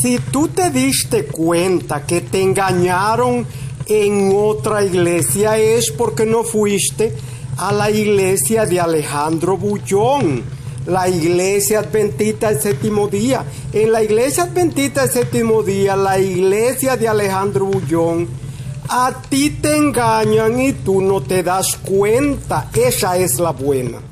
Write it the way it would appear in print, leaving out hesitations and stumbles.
Si tú te diste cuenta que te engañaron en otra iglesia es porque no fuiste a la iglesia de Alejandro Bullón, la iglesia adventista del séptimo día. En la iglesia adventista del séptimo día, la iglesia de Alejandro Bullón, a ti te engañan y tú no te das cuenta. Esa es la buena.